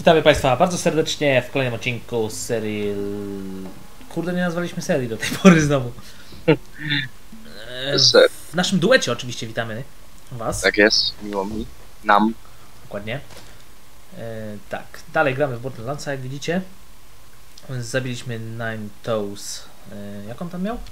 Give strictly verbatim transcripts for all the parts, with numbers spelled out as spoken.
Witamy Państwa bardzo serdecznie w kolejnym odcinku z serii... Kurde, nie nazwaliśmy serii do tej pory znowu. W naszym duecie oczywiście witamy Was. Tak jest, miło mi. Nam. Dokładnie. E, tak, dalej gramy w Borderlandsa, jak widzicie. Zabiliśmy Nine Toes. E, jak on tam miał?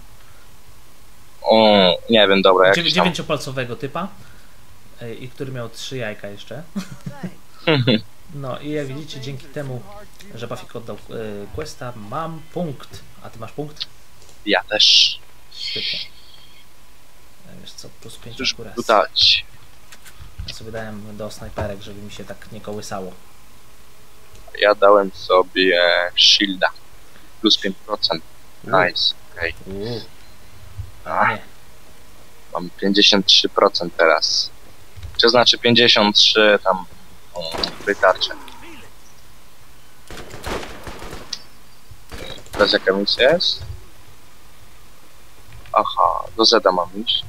O, nie wiem, dobra. Jak Dziewię dziewięciopalcowego typa. E, I który miał trzy jajka jeszcze. No i jak widzicie, dzięki temu, że Bafik oddał e, questa, mam punkt. A ty masz punkt? Ja też. Świetnie. E, wiesz co, plus pięć Cóż akurat. tu dać? Ja sobie dałem do snajperek, żeby mi się tak nie kołysało. Ja dałem sobie shielda. Plus pięć procent. Nice. Okej. Uuu. A Okay. nie. Mam pięćdziesiąt trzy procent teraz. Czy znaczy pięćdziesiąt trzy tam wytarczy. Teraz jaka misja jest? Aha, do Zeda mam iść.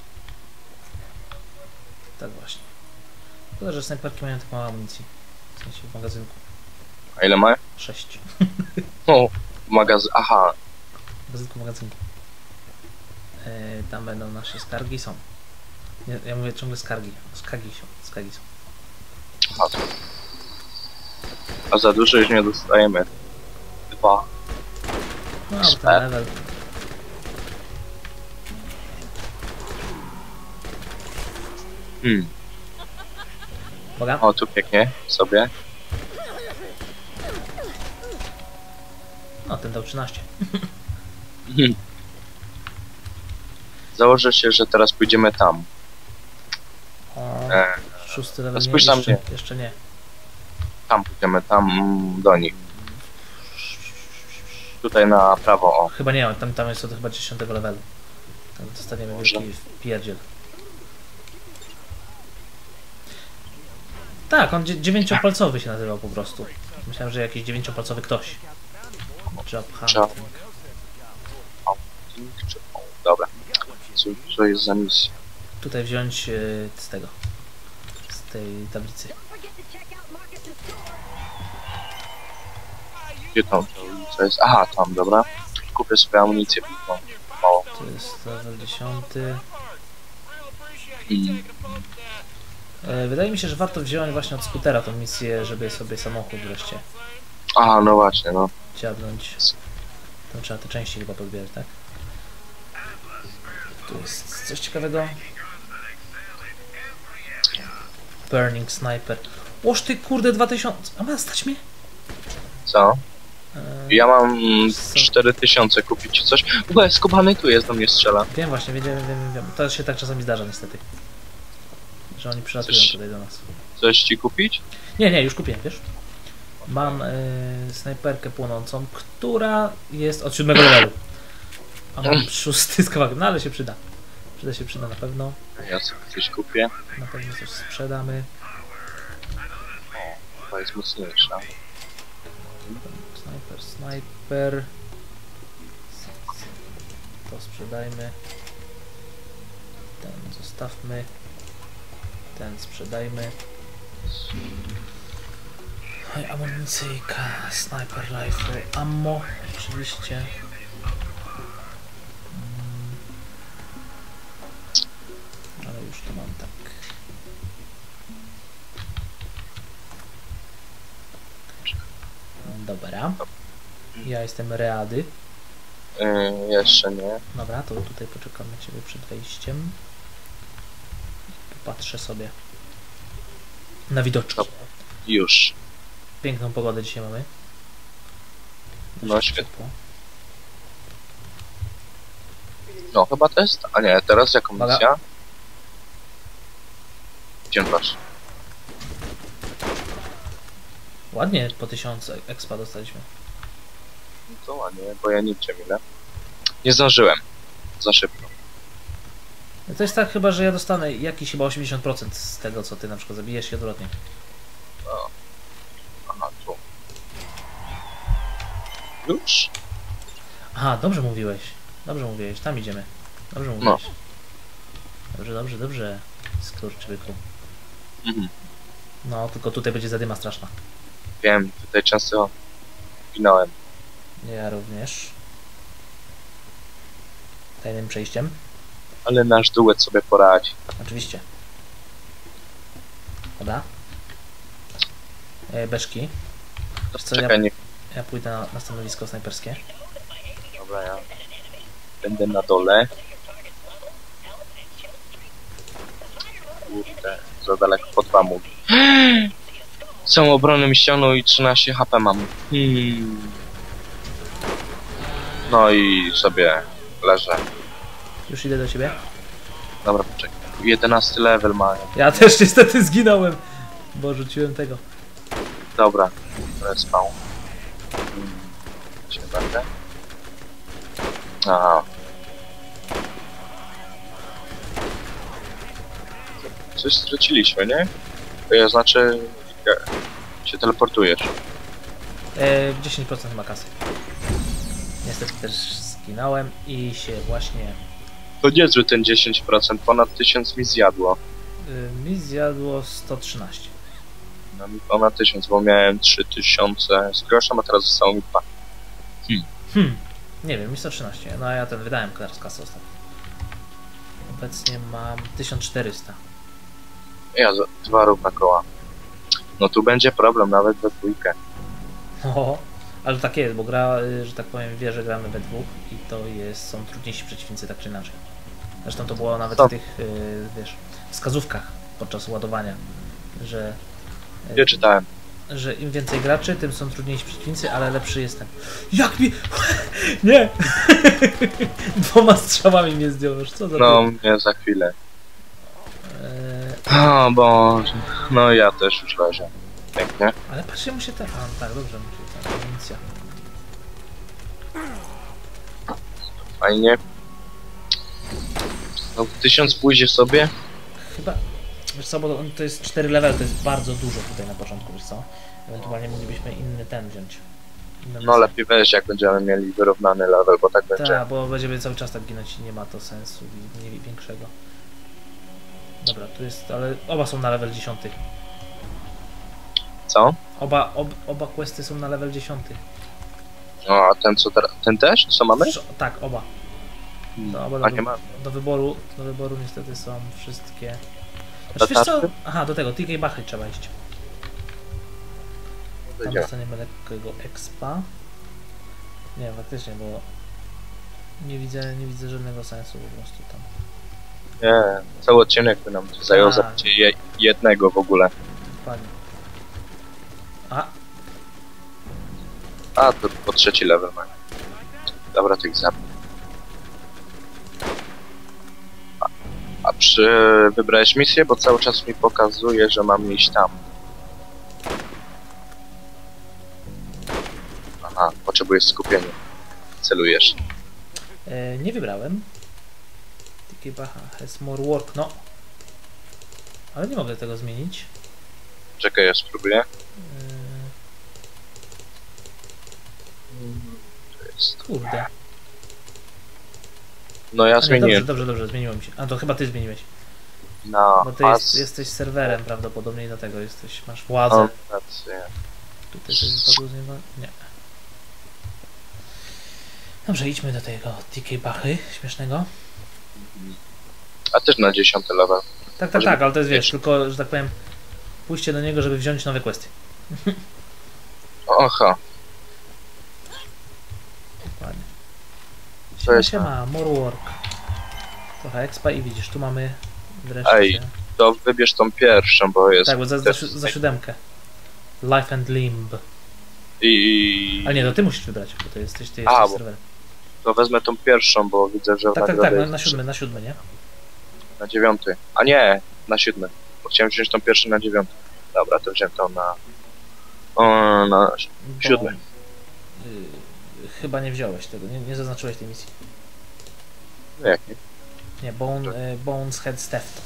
Tak właśnie. Szkoda, że snajperki mają tak mało amunicji. W sensie w magazynku. A ile ma? sześć. O, magazyn. Aha. W magazynku, magazynku. E, tam będą nasze skargi, są. Nie, ja mówię ciągle skargi. Skargi są. Skargi są. Aha. A za dużo już nie dostajemy. Dwa. No, ale ten level. Hmm. Uwaga. O, tu pięknie sobie. No, ten dał trzynaście. Założę się, że teraz pójdziemy tam. O, E, szósty level nie, spójrz na jeszcze, mnie. jeszcze nie. tam pójdziemy, tam mm, do nich. Tutaj na prawo, o. Chyba nie, tam, tam jest od chyba dziesiątego levelu. Tam dostaniemy Może. wielki pierdziel. Tak, on dzie dziewięciopalcowy się nazywał po prostu. Myślałem, że jakiś dziewięciopalcowy ktoś. Job Job. hunting. O, czy, o dobra. Co, co jest za misja? Tutaj wziąć yy, z tego. Z tej tablicy. Gdzie tam to ulica jest? Aha, tam, dobra. Kupię sobie amunicję. No, mało. To jest level dziesiąty. I Yy, wydaje mi się, że warto wziąć właśnie od skutera tą misję, żeby sobie samochód wreszcie aha, no właśnie, no. dziabnąć. Tam trzeba te części chyba podbierać, tak? Tu jest coś ciekawego. Burning Sniper. Oż ty kurde dwa tysiące. A ma stać mnie? Co? Yy, Ja mam Co? cztery tysiące kupić coś. Chyba skubany tu jest, do mnie strzela. Wiem właśnie, wiem, wiem, wiem, wiem. To się tak czasami zdarza niestety. Że oni przylatują Coś- tutaj do nas. Coś ci kupić? Nie, nie, już kupiłem, wiesz? Mam yy, snajperkę płonącą, która jest od siódmego levelu. A mam szósty z kawałkiem, no ale się przyda. Przyda się przyda na pewno. Ja sobie coś kupię. Na pewno coś sprzedamy. To jest mocniejsza. Snajper, snajper. To sprzedajmy. Ten zostawmy. Ten sprzedajmy. Oj, amunicyjka, sniper rifle, ammo, oczywiście. Mm. Ale już to mam tak. Dobra. Ja jestem Ready. Yy, jeszcze nie. Dobra, to tutaj poczekam na ciebie przed wejściem. Popatrzę sobie na widoczki. Dobra. Już. Piękną pogodę dzisiaj mamy. No Dość świetnie. ciepło. No chyba to jest. A nie, teraz jaką Uwaga. misja? Gdzie masz? Ładnie po tysiąc expa dostaliśmy. No to ładnie, bo ja nigdzie ile. Nie zdążyłem. Za szybko. To jest tak chyba, że ja dostanę jakiś chyba osiemdziesiąt procent z tego, co ty na przykład zabijesz i odwrotnie. No. Aha, tu. Już? Aha, dobrze mówiłeś. Dobrze mówiłeś, tam idziemy. Dobrze mówiłeś. Dobrze, dobrze, dobrze. Skurczybyku. Mhm. No, tylko tutaj będzie zadyma straszna. Wiem, tutaj często ginąłem. Ja również. Tajnym przejściem. Ale nasz duet sobie poradzi. Oczywiście. Dobra. E, Beszki. Wiesz co, ja, Czekaj, nie... ja pójdę na, na stanowisko snajperskie. Dobra, ja będę na dole. Kurde, za daleko pod wam. Są obrony mi ściągnął i trzynaście H P mam. Hmm. No i sobie leżę. Już idę do ciebie. Dobra, poczekaj. jedenasty level mają. Ja też niestety zginąłem, bo rzuciłem tego. Dobra, respawn. Hmm. Się będę. Aha. Coś straciliśmy, nie? To znaczy, jak się teleportujesz. E, dziesięć procent ma kasy. Niestety też zginąłem i się właśnie... To niezły ten dziesięć procent, ponad tysiąc mi zjadło. Y, mi zjadło sto trzynaście. No mi ponad tysiąc, bo miałem trzy tysiące z groszem, a teraz zostało mi dwa. Hmm. Hmm, nie wiem, mi sto trzynaście. No a ja ten wydałem teraz kasę ostatnio. Obecnie mam tysiąc czterysta. Ja za dwa równe koła. No tu będzie problem, nawet we dwójkę. O, ale tak jest, bo gra, y, że tak powiem, wie, że gramy we dwóch i to jest, są trudniejsi przeciwnicy tak czy inaczej. Zresztą to było nawet Co? w tych, y, wiesz, wskazówkach podczas ładowania, że, y, Nie czytałem. że im więcej graczy, tym są trudniejsi przeciwnicy, ale lepszy jestem. Jak mi... Nie! Dwoma strzałami mnie zdjąłeś, co za... No mnie za chwilę. Eee, O Boże. No ja też już leżę. Pięknie. ale patrzcie, mu się ten... A, tak, dobrze, mu się ta amunicja. Fajnie. No tysiąc pójdzie sobie. Chyba... Wiesz co, bo on to jest cztery level, to jest bardzo dużo tutaj na początku, wiesz co? Ewentualnie moglibyśmy inny ten wziąć. Inną No lepiej weź, jak będziemy mieli wyrównany level, bo tak będzie. Tak, bo będziemy cały czas tak ginąć i nie ma to sensu i nie większego. Dobra, tu jest, ale oba są na level dziesięć. Co? Oba, ob, oba questy są na level dziesięć. No a ten co teraz? Ten też? Co mamy? Wsz- Tak, oba. To oba A do, nie ma. do wyboru, do wyboru niestety są wszystkie. Do Znaczy, wiesz co? tarczy? Aha, do tego, T K Bachy trzeba iść. Tam Idziemy. dostaniemy lekkiego expa. Nie, faktycznie, bo nie widzę, nie widzę żadnego sensu po prostu tam. Nie, cały odcinek by nam to zajął A. zabicie je, jednego w ogóle. Dokładnie. A, A, to po trzeci level mamy. Dobra, tych zabij. A, a przy... wybrałeś misję? Bo cały czas mi pokazuje, że mam iść tam. Aha, potrzebuję skupienia. Celujesz. e, nie wybrałem. T K Bacha has more work, no. Ale nie mogę tego zmienić. Czekaj, ja spróbuję. E, To jest... kurde. No ja A nie, dobrze, zmieniłem dobrze, dobrze, zmieniło mi się. A to chyba ty zmieniłeś. na Bo ty pas. jest, jesteś serwerem prawdopodobnie i dlatego jesteś, masz władzę. O, rację. Tutaj coś wypadło z niego? Nie. Dobrze, idźmy do tego T K Bachy śmiesznego. A też na dziesiąty level. Tak, tak, Może tak, ale to jest, wiesz, wiesz. tylko, że tak powiem, pójście do niego, żeby wziąć nowe questy. Oha, Dokładnie. To Siema, jest- siema, more work. Trochę expa i widzisz, tu mamy wreszcie... Ej, to wybierz tą pierwszą, bo jest... tak, bo za, za, si- za siódemkę. Life and Limb. I... Ale nie, to ty musisz wybrać, bo to jesteś, ty A, jesteś bo- serwerem. To wezmę tą pierwszą, bo widzę, że... Tak, tak, nagroda tak, na, jest na siódmy, na siódmy, nie? Na dziewiąty. A nie, na siódmy. Bo chciałem wziąć tą pierwszą na dziewiąty. Dobra, to wziąłem tą na... O, na Bo, siódmy. y, chyba nie wziąłeś tego, nie, nie zaznaczyłeś tej misji. No jak nie? Nie, Bone, y, Bones Head Theft.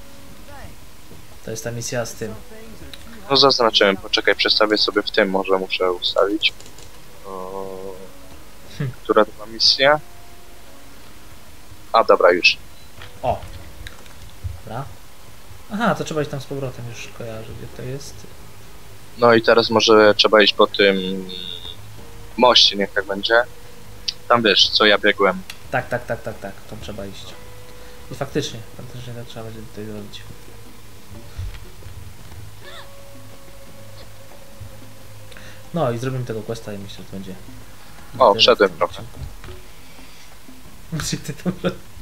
To jest ta misja z tym. No zaznaczyłem, poczekaj, przestawię sobie w tym, może muszę ustawić. O... Hm. Która to ma misja? A, dobra, już. O! Dobra. Aha, to trzeba iść tam z powrotem, już kojarzę, gdzie to jest. No i teraz może trzeba iść po tym moście, niech tak będzie. Tam wiesz, co ja biegłem. Tak, tak, tak, tak, tak, tam trzeba iść. I faktycznie, faktycznie tak trzeba będzie tutaj zrobić. No i zrobimy tego questa i myślę, że to będzie... O, wszedłem trochę. Gdzie ty tam...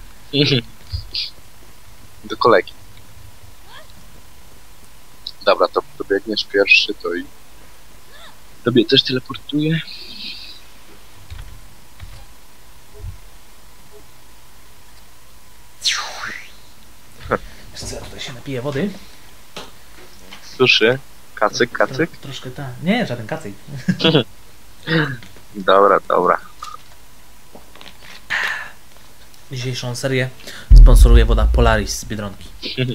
Do kolegi. Dobra, to dobiegniesz pierwszy, to i... Tobie też teleportuje. Co, ja tutaj się napiję wody. Suszy. Kacyk, kacyk. Tro, troszkę tak. Nie, żaden kacyk. Dobra, dobra. Dzisiejszą serię sponsoruje woda Polaris z Biedronki.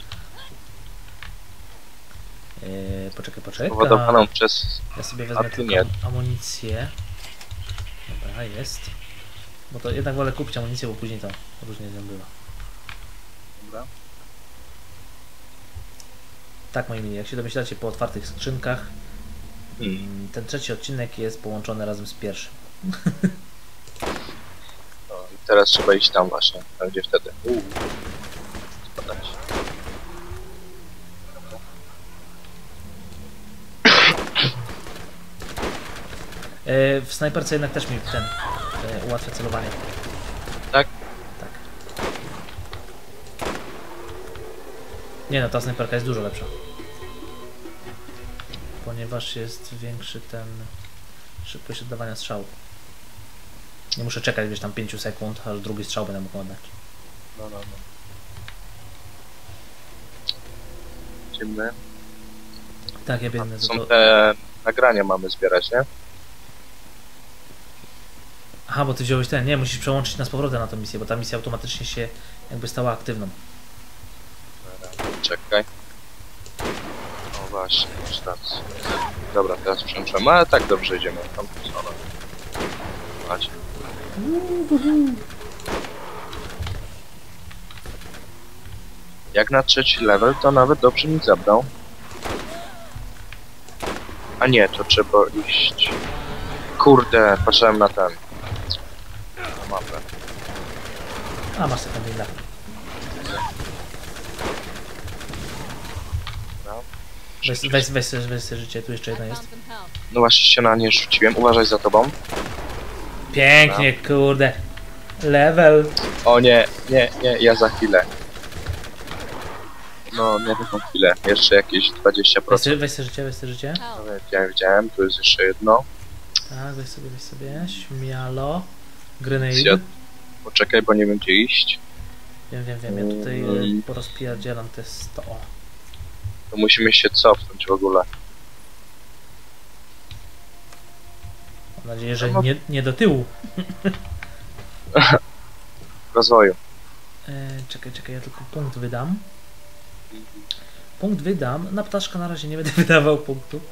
Eee, poczekaj, poczekaj. Powodowaną przez... Ja sobie wezmę tylko nie. amunicję. Dobra, jest. Bo to jednak wolę kupić amunicję, bo później to różnie z nią bywa. Dobra. Tak, moi mili, jak się domyślacie po otwartych skrzynkach, Hmm. ten trzeci odcinek jest połączony razem z pierwszym. No, i teraz trzeba iść tam właśnie, tam gdzie wtedy. Uuu. Spadać. E, w snajperce jednak też mi ten e, ułatwia celowanie. Tak? Tak. Nie no, ta snajperka jest dużo lepsza. Ponieważ jest większy ten szybkość oddawania strzału. Nie muszę czekać, wiesz, tam pięć sekund, aż drugi strzał będę mógł oddać. No, no, no. Idziemy. Tak, ja biegnę za Są to. te nagrania mamy zbierać, nie? Aha, bo ty wziąłeś ten. Nie, musisz przełączyć nas z powrotem na tą misję, bo ta misja automatycznie się jakby stała aktywną. Czekaj. O właśnie, masz rację. Dobra, teraz przełączyłem, ale tak dobrze idziemy. Tam stronę. Macie. Jak na trzeci level, to nawet dobrze mi zabrał. A nie, to trzeba iść... Kurde, patrzyłem na ten... na mapę. A, masz taką windę. No. Weź, weź, weź, weź, weź sobie życie, tu jeszcze jedno jest. No właśnie się na nie rzuciłem, uważaj za tobą. Pięknie, kurde. Level. O nie, nie, nie, ja za chwilę. No, nie taką chwilę, jeszcze jakieś dwadzieścia Weź procent. sobie, weź sobie życie, weź sobie życie. No, widziałem, widziałem, tu jest jeszcze jedno. Tak, weź sobie, weź sobie. Śmialo. Grenade. Ja- Poczekaj, bo nie wiem gdzie iść. Wiem, wiem, wiem. Ja tutaj Mm. e, porozpierdzielam te sto. O. To musimy się cofnąć w ogóle. Mam nadzieję, że No. nie, nie do tyłu. W rozwoju. E, czekaj, czekaj, ja tylko punkt wydam. Punkt wydam. Na ptaszka na razie nie będę wydawał punktu.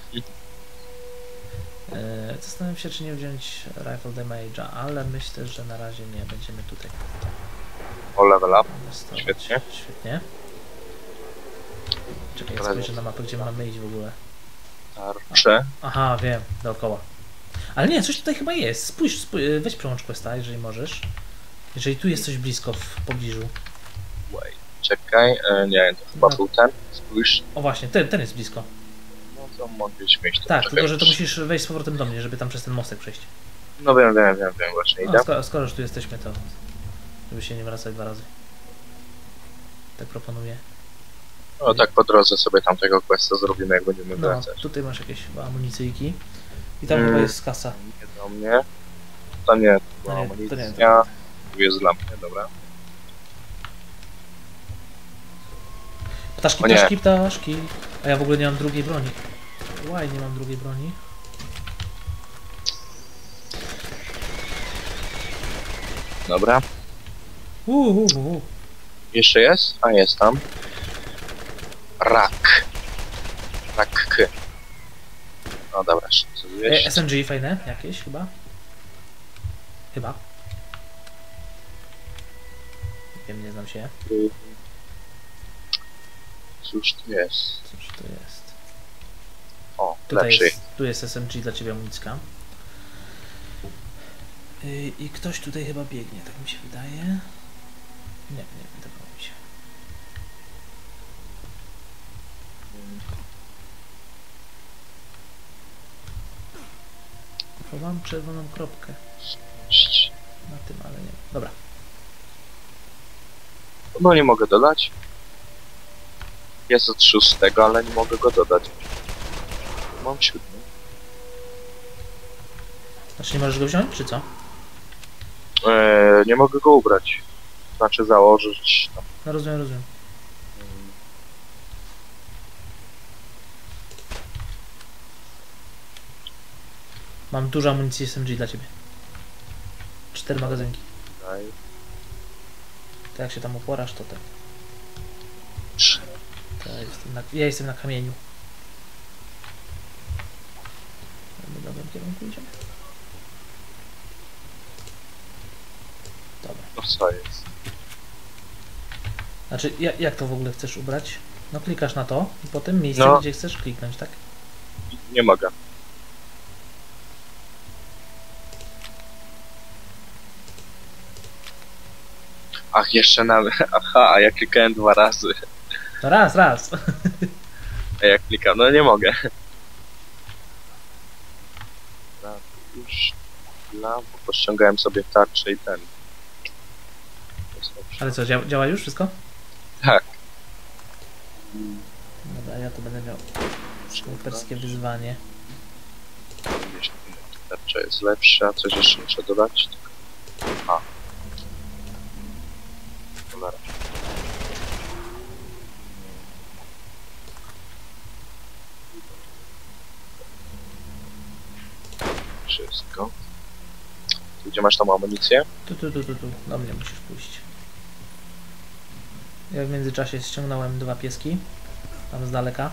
E, zastanawiam się, czy nie wziąć Rifle Damage'a, ale myślę, że na razie nie będziemy tutaj O, level up. inwestować. Świetnie. Świetnie. Czekaj, ja Ale- spojrzę na mapę, gdzie mamy iść w ogóle. Tarcze. Aha, wiem, dookoła. Ale nie, coś tutaj chyba jest. Spójrz, spójrz weź przełącz questa, jeżeli możesz. Jeżeli tu jest coś blisko, w pobliżu. Wait, czekaj, e, nie, to chyba No. był ten. Spójrz. O właśnie, ten, ten jest blisko. No to mogliśmy iść. Tak, Czekaj, tylko że to już. musisz wejść z powrotem do mnie, żeby tam przez ten mostek przejść. No wiem, wiem, wiem, wiem, właśnie idę. No, skoro, skoro już tu jesteśmy, to żeby się nie wracać dwa razy. Tak proponuję. No tak po drodze sobie tamtego questa zrobimy, jak będziemy No, wracać. tutaj masz jakieś chyba amunicyjki. I tam Mm. chyba jest kasa. Nie do mnie. To nie, to była No nie, to nie, to amunicja. Tu jest dla mnie, dobra. Ptaszki, O nie. ptaszki, ptaszki. A ja w ogóle nie mam drugiej broni. Why nie mam drugiej broni? Dobra. Uuu. Jeszcze jest? A jest tam. Rak. Rak. No dobra, co E, wiesz? S M G fajne jakieś chyba? Chyba. Nie wiem, nie znam się. Cóż tu jest? Cóż to jest? O. To tutaj lepszy. jest, tu jest S M G dla ciebie amunicka. Yy, I ktoś tutaj chyba biegnie, tak mi się wydaje. Nie, nie wydawało mi się. Bo mam czerwoną kropkę na tym, ale nie. Dobra. No nie mogę dodać. Jest od szóstego, ale nie mogę go dodać. Mam siódmy. Znaczy nie możesz go wziąć, czy co? Eee, nie mogę go ubrać. Znaczy założyć tam. No rozumiem, rozumiem. Mam dużo amunicji S M G dla ciebie. Cztery magazynki. Daj. To jak się tam oporasz, to tak. Trzy. To ja, jestem na, ja jestem na kamieniu. W dobrym kierunku idziemy. Dobra. No co jest? Znaczy, ja, jak to w ogóle chcesz ubrać? No klikasz na to i potem miejsce, No. gdzie chcesz kliknąć, tak? Nie mogę. Ach, jeszcze na... Aha, ja klikałem dwa razy. No raz, raz. A jak klikam, no nie mogę. Dobra, już dla, bo pościągałem sobie tarczę i ten. Jest dobrze. Ale co, dzia działa już wszystko? Tak. Dobra, ja to będę miał snajperskie wyzwanie. Tarcza jest lepsza, coś jeszcze muszę dodać. A. Cholera. Wszystko. Tu, gdzie masz tam amunicję? Tu, tu, tu, tu, tu. Do mnie musisz pójść. Ja w międzyczasie ściągnąłem dwa pieski. Tam z daleka.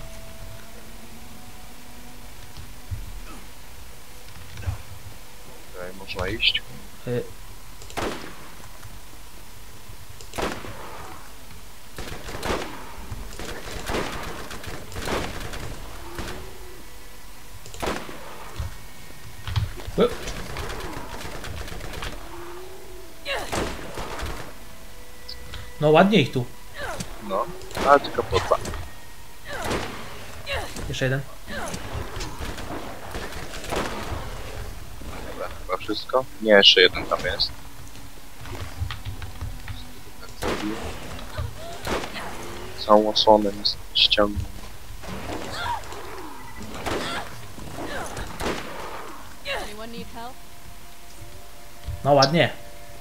Tutaj można iść. Y Y No ładnie ich tu. No, ale tylko po dwa. Jeszcze jeden. Dobra, chyba wszystko. Nie, jeszcze jeden tam jest. Tak zabiję. Całą osłonę mi ściągnął. Anyone need help? No ładnie.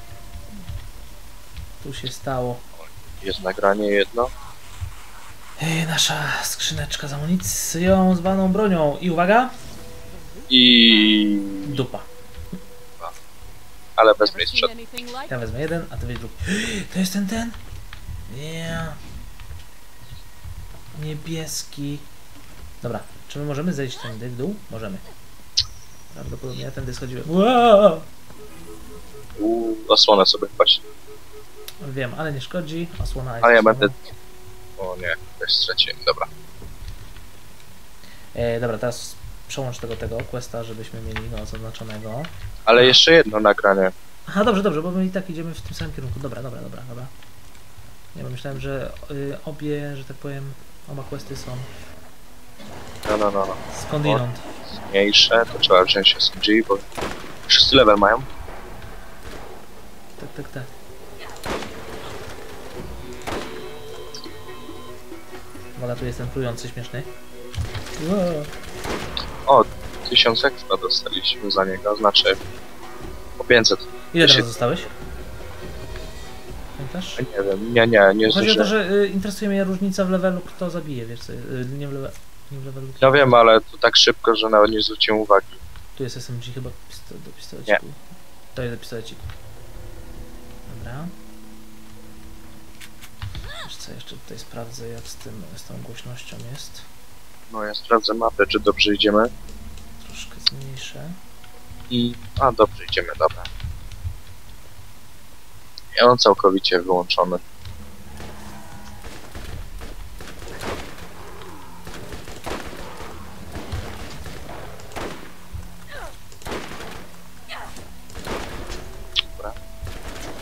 Tu się stało. Jest nagranie jedno. Ej, nasza skrzyneczka z amunicją, zwaną bronią. I uwaga! I... Dupa. Ale bez Never miejsc seen przed. anything like Ja wezmę jeden, a ty weź drugi. To jest ten, ten? Nie. Niebieski. Dobra, czy my możemy zejść tędy w dół? Możemy. Prawdopodobnie ja tędy schodziłem. Wow! Uuu, osłonę sobie wpaść. Wiem, ale nie szkodzi. Osłona jest. Ale ja osłoną. będę... O nie, też straciłem, dobra. E, dobra, teraz przełącz tego, tego questa, żebyśmy mieli no, zaznaczonego. Ale jeszcze jedno nagranie. Aha, dobrze, dobrze, bo my i tak idziemy w tym samym kierunku. Dobra, dobra, dobra, dobra. Nie, bo myślałem, że y, obie, że tak powiem, oba questy są No, no, no, no. skądinąd. Mniejsze, to trzeba wziąć S M G, bo wszyscy level mają. Tak, tak, tak. Wola, tu jest ten plujący śmieszny. Wow. O, tysiąc ekstra dostaliśmy za niego, znaczy po pięćset. Ile się- teraz zostałeś? Pamiętasz? Nie wiem, nie, nie, nie Chodzi o to, zdążyłem. że y, interesuje mnie różnica w levelu, kto zabije, wiesz co, y, nie, w leve, nie w levelu. Ja wiem, ale to tak szybko, że nawet nie zwróciłem uwagi. Tu jest S M G chyba pisto do pistoleciku. To jest do pistoleciku. Dobra. Wiesz co, jeszcze tutaj sprawdzę jak z tym, z tą głośnością jest. No ja sprawdzę mapę, czy dobrze idziemy. Troszkę zmniejszę. I... A, dobrze idziemy, dobra. Ja mam całkowicie wyłączony.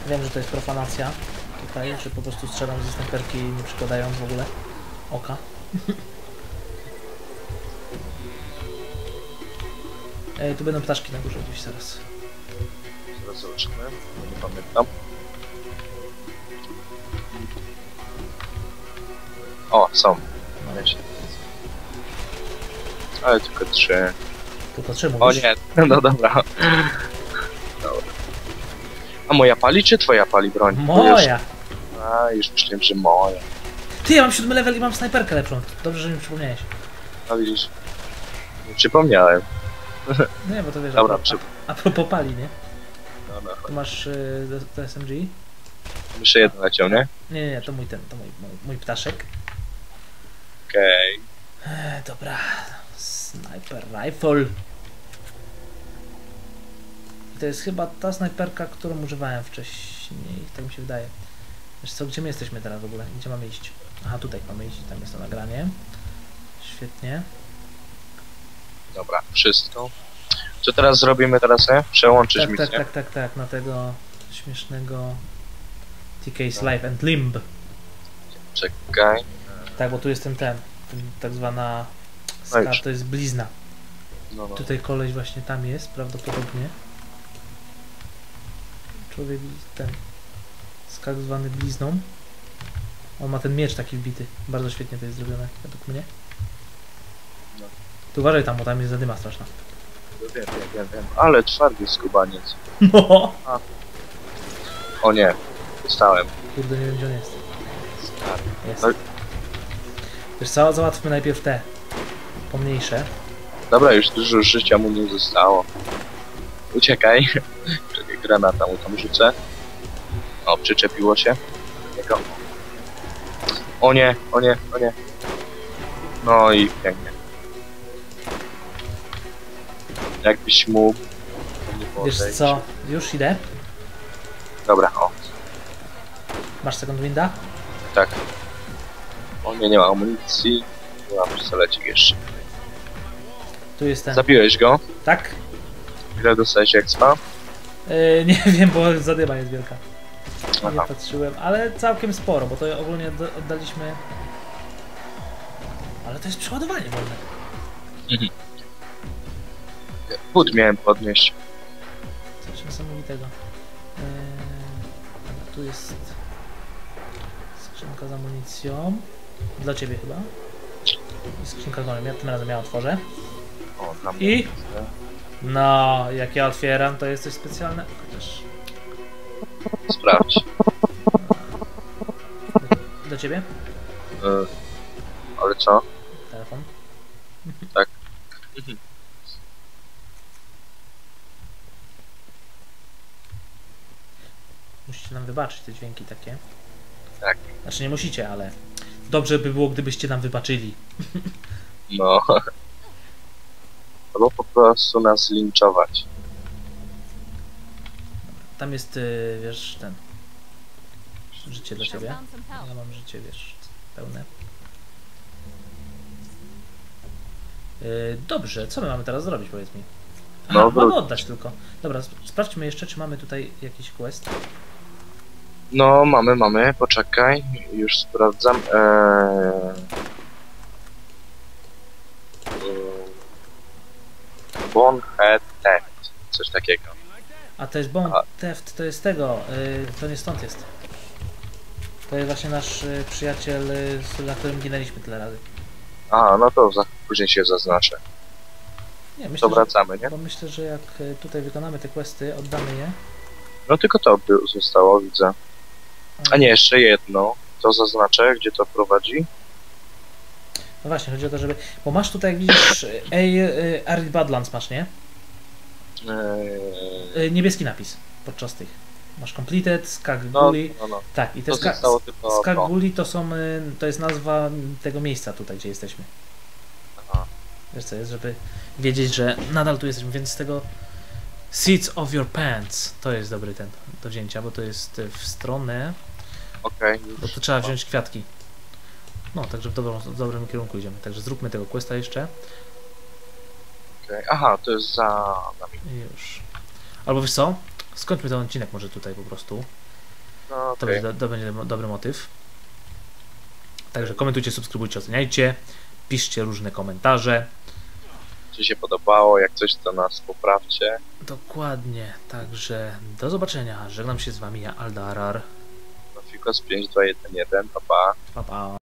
Wiem, że to jest profanacja tutaj, że po prostu strzelam ze snajperki nie przykładając w ogóle oka. Ej, tu będą ptaszki na górze gdzieś zaraz. Zaraz zobaczymy, bo nie pamiętam. O, są. Wiecie. Ale tylko trzy. Tylko trzy O mówisz? nie, no dobra. Dobra. A moja pali, czy twoja pali broń? Bo Już... Moja! A, już myślałem, że moja. Ty, ja mam siódmy level i mam snajperkę lepszą. Dobrze, że mi przypomniałeś. No widzisz. Nie przypomniałem. Nie, bo to wiesz, Dobra, a, przy... a, a propos pali, nie? No, no. Tu masz y, to S M G? Jeszcze jeden leciał, nie? Nie, nie, nie, to mój ten, to mój, mój, mój ptaszek. Okej. E, dobra, sniper rifle. I to jest chyba ta snajperka, którą używałem wcześniej, tak mi się wydaje. Wiesz co, gdzie my jesteśmy teraz w ogóle? Gdzie mamy iść? Aha, tutaj mamy iść, tam jest to nagranie. Świetnie. Dobra, wszystko. Co teraz zrobimy teraz, nie? Przełączyć Tak, misję. tak, tak, tak, tak, na tego śmiesznego T K's Life and Limb. Czekaj. Tak, bo tu jest ten, ten, ten tak zwana No skar, już. to jest blizna. No, no. Tutaj koleś właśnie tam jest, prawdopodobnie. Człowiek ten z tak zwany blizną. On ma ten miecz taki wbity. Bardzo świetnie to jest zrobione, według mnie. No. Tu uważaj tam, bo tam jest zadyma straszna. Wiem, wiem, wiem, wiem. Ale twardy skubaniec. No! O nie, dostałem. Kurde, nie wiem gdzie on jest. Skarb. Jest. No. Wiesz co, załatwmy najpierw te pomniejsze. Dobra, już dużo życia mu nie zostało. Uciekaj. Czekaj, granata mu tam rzucę. O, przyczepiło się. Jego. O nie, o nie, o nie. No i pięknie. Jakbyś mógł... to nie było Wiesz zejść. co, już idę. Dobra, o, Masz second winda? tak. O nie, nie ma amunicji. Nie mam pistolecik jeszcze. Tu jest ten. Zabiłeś go? Tak? Ile dostałeś expa? Yy, nie wiem, bo zadyma jest wielka. Nie Aha. patrzyłem, ale całkiem sporo, bo to ogólnie odda- oddaliśmy... Ale to jest przeładowanie wolne. Wód miałem podnieść. Coś niesamowitego. Yy, tu jest skrzynka z amunicją. Dla ciebie chyba. I skrzynka z golem. Ja tym razem ja otworzę. O, tam I? No, jak ja otwieram, to jest coś specjalne. Chociaż sprawdź. do ciebie? Y, ale co? Telefon. Tak. Musicie nam wybaczyć te dźwięki takie. Tak. Znaczy nie musicie, ale dobrze by było, gdybyście nam wybaczyli. No. Albo po prostu nas linczować. Tam jest, yy, wiesz, ten... Życie dla ciebie. Found some help. Ja mam życie, wiesz, pełne. Yy, dobrze, co my mamy teraz zrobić, powiedz mi? Aha, No, mamy wró- oddać tylko. Dobra, sp- sprawdźmy jeszcze, czy mamy tutaj jakiś quest. No, mamy, mamy, poczekaj. Już sprawdzam. Eee... Bonehead Theft. Coś takiego. A to jest Bone A. Theft, to jest tego, yy, to nie stąd jest. To jest właśnie nasz yy, przyjaciel, yy, na którym ginęliśmy tyle razy. Aha, no to za, później się zaznaczę. Nie, myślę, To wracamy, że, nie? bo myślę, że jak yy, tutaj wykonamy te questy, oddamy je. No tylko to by zostało, widzę. A nie, jeszcze jedno. To zaznaczę, gdzie to prowadzi. No właśnie, chodzi o to, żeby... Bo masz tutaj, jak widzisz, ej, yy, Arid Badlands masz, nie? Eee... Yy, niebieski napis podczas tych. Masz completed, No, Skaguli. no, no. Tak, i te To ska zostało tylko to. Skaguli to są, y, to jest nazwa tego miejsca tutaj, gdzie jesteśmy. Aha. Wiesz co jest, żeby wiedzieć, że nadal tu jesteśmy, więc z tego Seats of Your Pants to jest dobry ten do wzięcia, bo to jest w stronę, Okej, bo już. to trzeba wziąć kwiatki. No, także w, dobrą, w dobrym kierunku idziemy. Także zróbmy tego questa jeszcze Okej. Aha, to jest za nami. i już. Albo wiesz co? Skończmy ten odcinek może tutaj po prostu. No, To, okej. będzie, do, to będzie dobry motyw. Także komentujcie, subskrybujcie, oceniajcie. Piszcie różne komentarze. Czy się podobało? Jak coś, to nas poprawcie. Dokładnie. Także do zobaczenia. Żegnam się z wami, ja Aldarar. Fikos pięć dwa jeden jeden, pa pa. Pa, pa.